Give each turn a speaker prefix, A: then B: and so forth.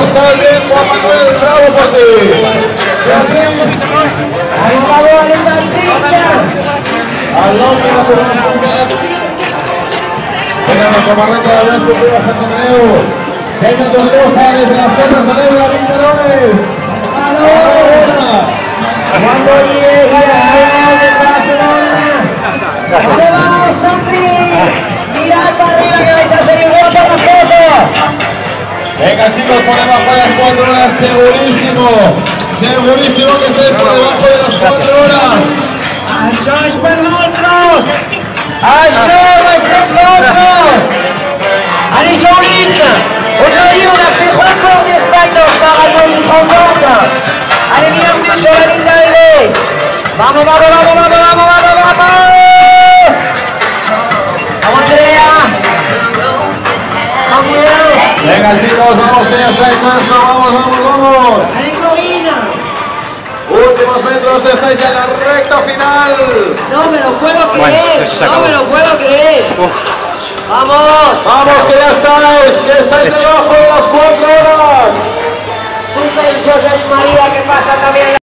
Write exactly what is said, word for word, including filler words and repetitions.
A: al bien Juan Manuel Bravo José.
B: Ahí va Boalita Tricha.
A: Al nombre de la comunidad. Venga, la somarrecha de Blasco Cuba Santaneo. Jaime Tortosa desde las puertas de Nebra, Vinterones.
B: Cuando llega el gol de Barcelona. ¡Vamos, vamos, Santi! Mirad para arriba que vais a ser igual para la foto.
A: Venga chicos, por debajo de las cuatro horas, segurísimo. Segurísimo que estéis por debajo de las cuatro horas.
B: Això és per nosaltres! Això ho hem fet nosaltres! Allez Jean-Luc, aujourd'hui on a fait record d'Espagne dans ce marathon du trente. Allez, bienvenue sur la ligne d'arrivée! Vamos, vamos, vamos, vamos, vamos, vamos, vamos! Vamos Andrea! Samuel!
A: Venga chicos, vamos que ya está hecho esto, vamos, vamos, vamos.
B: Allez Corina!
A: Últimos metros, estáis en la recta final.
B: No me lo puedo creer,
C: Bueno, eso se
B: no
C: acabó.
B: me lo puedo creer.
C: Uf.
B: Vamos,
A: Vamos que ya estáis, que estáis debajo de las cuatro horas.
B: Super José María que pasa también.